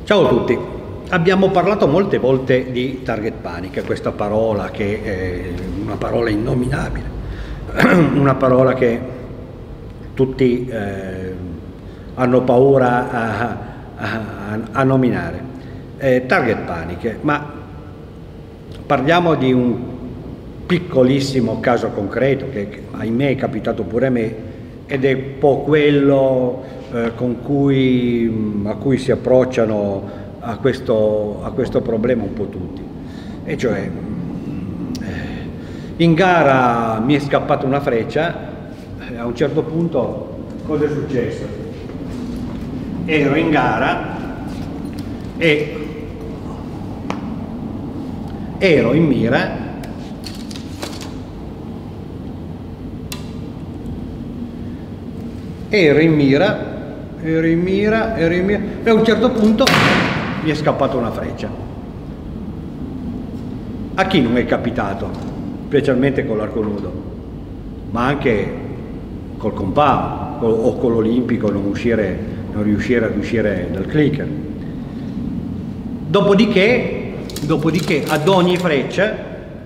Ciao a tutti, abbiamo parlato molte volte di target panic, questa parola che è una parola innominabile, una parola che tutti hanno paura a nominare. Target panic, ma parliamo di un piccolissimo caso concreto che ahimè è capitato pure a me ed è un po' quello a cui si approcciano a questo problema un po' tutti, e cioè in gara mi è scappata una freccia. A un certo punto cosa è successo? Ero in gara e ero in mira e a un certo punto mi è scappata una freccia. A chi non è capitato, specialmente con l'arco nudo, ma anche col compound o con l'olimpico, non riuscire ad uscire dal clicker. Dopodiché ad ogni freccia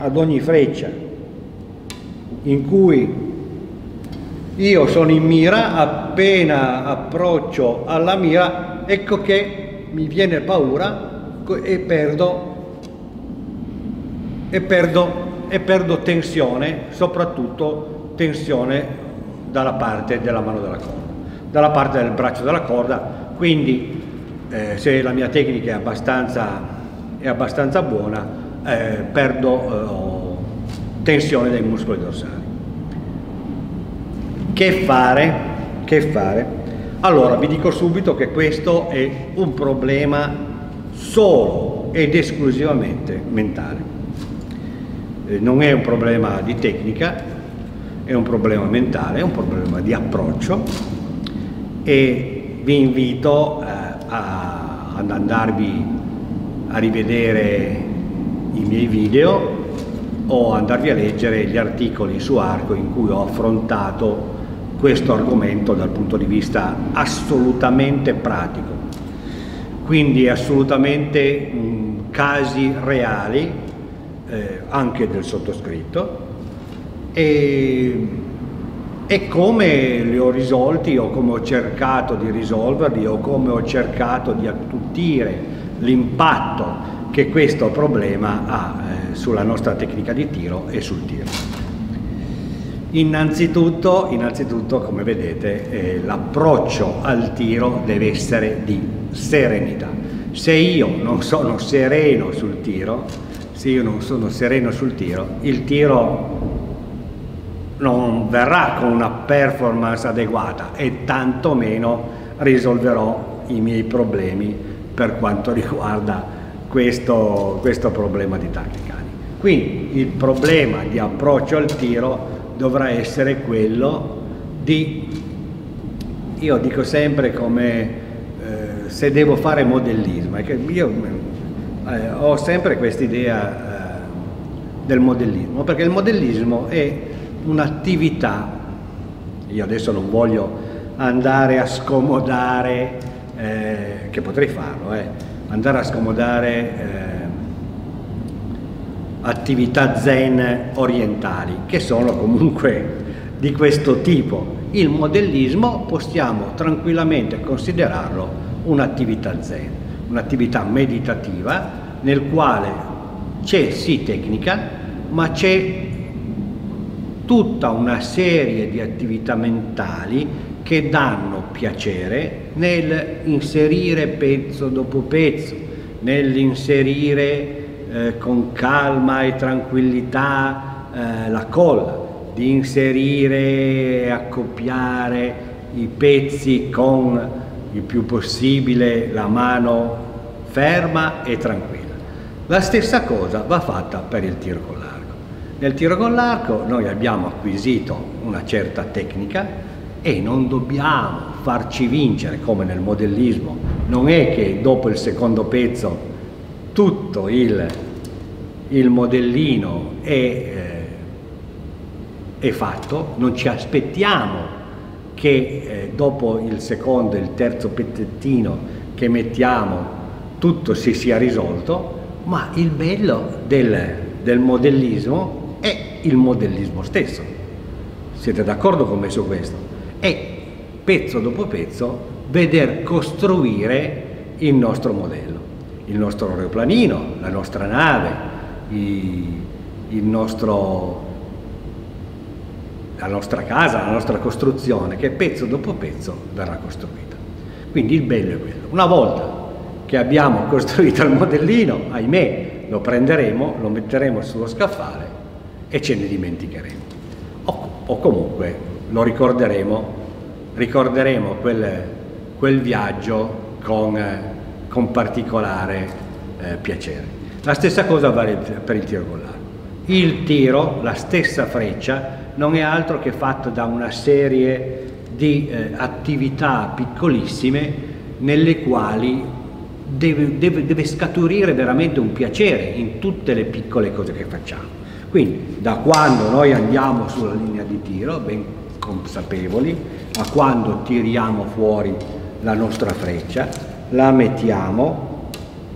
in cui io sono in mira, appena approccio alla mira, ecco che mi viene paura e perdo tensione, soprattutto tensione dalla parte della mano della corda, dalla parte del braccio della corda. Quindi se la mia tecnica è abbastanza buona, perdo tensione dei muscoli dorsali. Che fare? Allora, vi dico subito che questo è un problema solo ed esclusivamente mentale. Non è un problema di tecnica, è un problema mentale, è un problema di approccio, e vi invito ad andarvi a rivedere i miei video o andarvi a leggere gli articoli su Arco in cui ho affrontato questo argomento dal punto di vista assolutamente pratico, quindi assolutamente casi reali, anche del sottoscritto, e come li ho risolti, o come ho cercato di risolverli, o come ho cercato di attutire l'impatto che questo problema ha sulla nostra tecnica di tiro e sul tiro. Innanzitutto, come vedete, l'approccio al tiro deve essere di serenità. Se io non sono sereno sul tiro, il tiro non verrà con una performance adeguata e tantomeno risolverò i miei problemi per quanto riguarda questo problema di target panic. Quindi il problema di approccio al tiro dovrà essere quello di, io dico sempre come se devo fare modellismo, è che io ho sempre questa idea del modellismo, perché il modellismo è un'attività, io adesso non voglio andare a scomodare, che potrei farlo, andare a scomodare attività zen orientali, che sono comunque di questo tipo. Il modellismo possiamo tranquillamente considerarlo un'attività zen, un'attività meditativa nel quale c'è sì tecnica, ma c'è tutta una serie di attività mentali che danno piacere nel inserire pezzo dopo pezzo, nell'inserire con calma e tranquillità la colla, di inserire e accoppiare i pezzi con il più possibile la mano ferma e tranquilla. La stessa cosa va fatta per il tiro con l'arco. Nel tiro con l'arco noi abbiamo acquisito una certa tecnica e non dobbiamo farci vincere come nel modellismo. Non è che dopo il secondo pezzo tutto il modellino è fatto, non ci aspettiamo che dopo il secondo e il terzo pezzettino che mettiamo tutto si sia risolto, ma il bello del modellismo è il modellismo stesso. Siete d'accordo con me su questo? È pezzo dopo pezzo veder costruire il nostro modello, il nostro aeroplanino, la nostra nave, la nostra casa, la nostra costruzione, che pezzo dopo pezzo verrà costruita. Quindi il bello è quello. Una volta che abbiamo costruito il modellino, ahimè, lo prenderemo, lo metteremo sullo scaffale e ce ne dimenticheremo. O comunque lo ricorderemo quel viaggio con particolare piacere. La stessa cosa vale per il tiro con l'arco. Il tiro, la stessa freccia, non è altro che fatta da una serie di attività piccolissime nelle quali deve scaturire veramente un piacere in tutte le piccole cose che facciamo. Quindi da quando noi andiamo sulla linea di tiro, ben consapevoli, a quando tiriamo fuori la nostra freccia, la mettiamo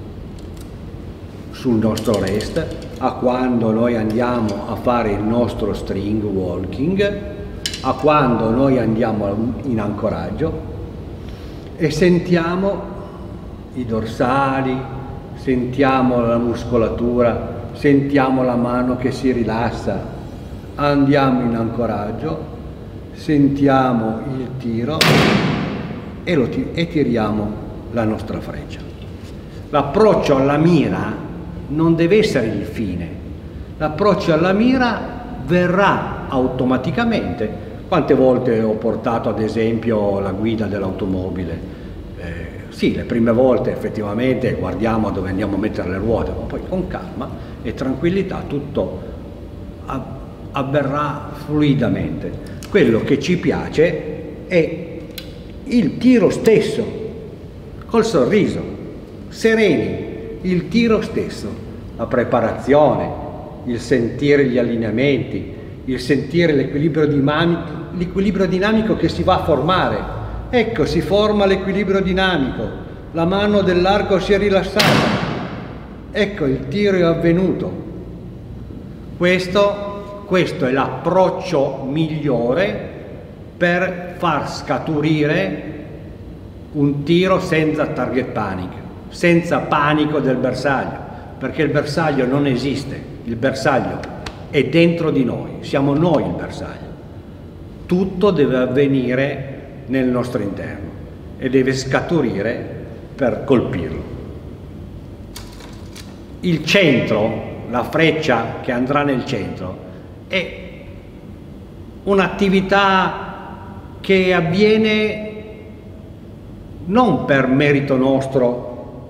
sul nostro rest, a quando noi andiamo a fare il nostro string walking, a quando noi andiamo in ancoraggio e sentiamo i dorsali, sentiamo la muscolatura, sentiamo la mano che si rilassa, andiamo in ancoraggio, sentiamo il tiro e tiriamo la nostra freccia. L'approccio alla mira non deve essere il fine, l'approccio alla mira verrà automaticamente. Quante volte ho portato ad esempio la guida dell'automobile? Sì, le prime volte effettivamente guardiamo dove andiamo a mettere le ruote, ma poi con calma e tranquillità tutto avverrà fluidamente. Quello che ci piace è il tiro stesso, col sorriso, sereni, il tiro stesso, la preparazione, il sentire gli allineamenti, il sentire l'equilibrio dinamico che si va a formare. Ecco, si forma l'equilibrio dinamico, la mano dell'arco si è rilassata, ecco il tiro è avvenuto. Questo è l'approccio migliore per far scaturire un tiro senza target panic, senza panico del bersaglio, perché il bersaglio non esiste, il bersaglio è dentro di noi, siamo noi il bersaglio. Tutto deve avvenire nel nostro interno e deve scaturire per colpirlo. Il centro, la freccia che andrà nel centro, è un'attività che avviene non per merito nostro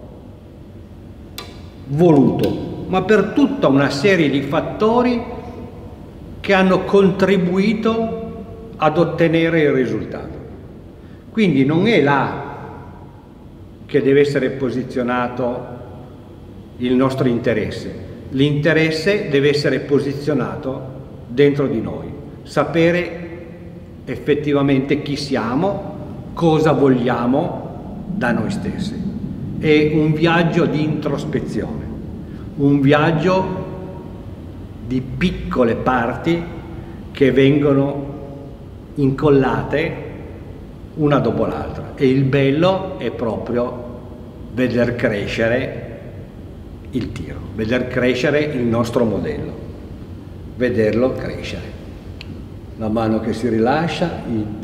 voluto, ma per tutta una serie di fattori che hanno contribuito ad ottenere il risultato. Quindi non è là che deve essere posizionato il nostro interesse. L'interesse deve essere posizionato dentro di noi. Sapere effettivamente chi siamo, cosa vogliamo da noi stessi. È un viaggio di introspezione, un viaggio di piccole parti che vengono incollate una dopo l'altra, e il bello è proprio veder crescere il tiro, veder crescere il nostro modello, vederlo crescere, la mano che si rilascia,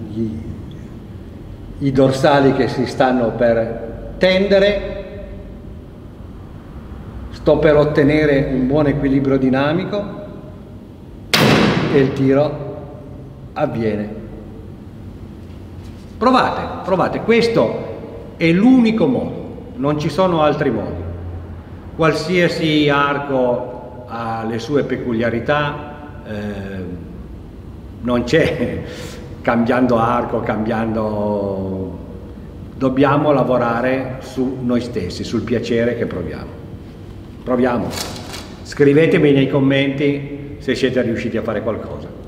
i dorsali che si stanno per tendere, sto per ottenere un buon equilibrio dinamico e il tiro avviene. Provate, questo è l'unico modo, non ci sono altri modi. Qualsiasi arco ha le sue peculiarità, non c'è cambiando arco, dobbiamo lavorare su noi stessi, sul piacere che proviamo. Proviamo. Scrivetemi nei commenti se siete riusciti a fare qualcosa.